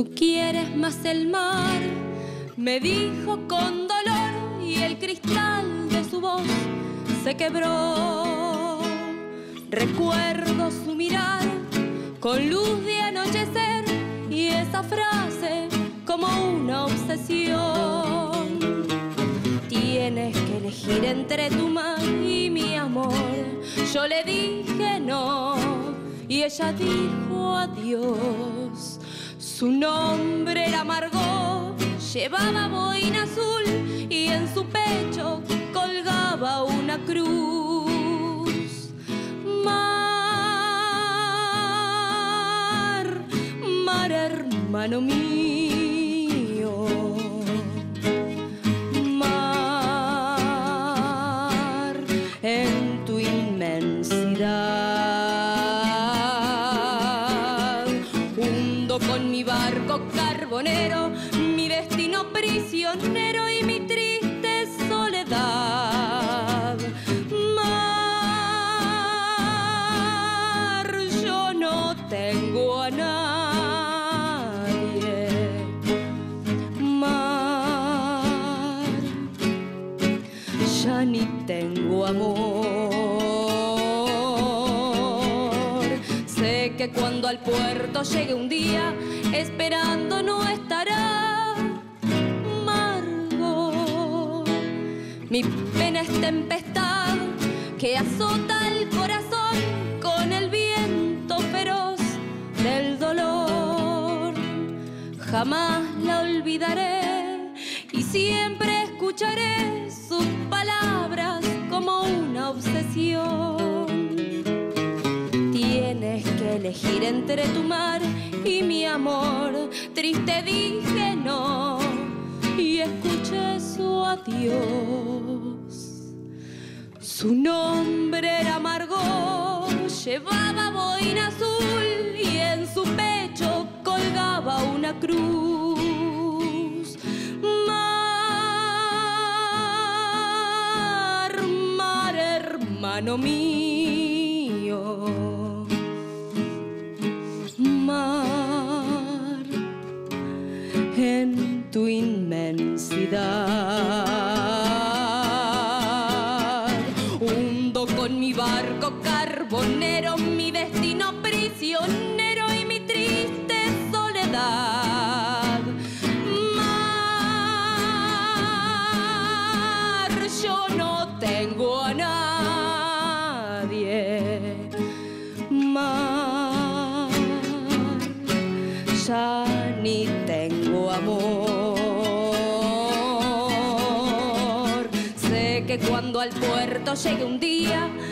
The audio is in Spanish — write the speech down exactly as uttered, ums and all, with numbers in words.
Tú quieres más el mar, me dijo con dolor, y el cristal de su voz se quebró. Recuerdo su mirar con luz de anochecer y esa frase como una obsesión. Tienes que elegir entre tu mar y mi amor. Yo le dije no y ella dijo adiós. Su nombre era Margot, llevaba boina azul y en su pecho colgaba una cruz. Mar, mar hermano mío, mar en tu inmensidad. Hundo con mi barco carbonero mi destino prisionero y mi triste soledad. Mar, yo no tengo a nadie. Mar, ya ni tengo amor. Sé que cuando al puerto llegue un día, esperando no estará Margot. Mi pena es tempestad que azota el corazón con el viento feroz del dolor. Jamás la olvidaré y siempre escucharé sus palabras como una obsesión. Tienes que elegir entre tu mar y mi amor. Triste dije no y escuché su adiós. Su nombre era Margot, llevaba boina azul y en su pecho colgaba una cruz. Mar, mar hermano mío, mar en tu inmensidad. Hundo con mi barco carbonero mi destino prisionero y mi triste soledad. Mar, yo no tengo a nadie. Mar, ya ni tengo amor. Sé que cuando al puerto llegue un día,